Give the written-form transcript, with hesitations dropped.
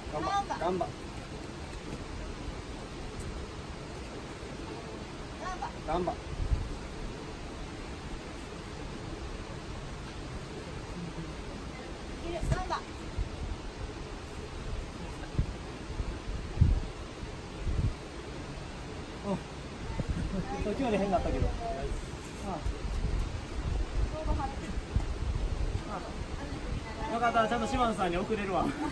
頑張頑張頑張途中まで変だったけど。よかったらちゃんと島野さんに送れるわ。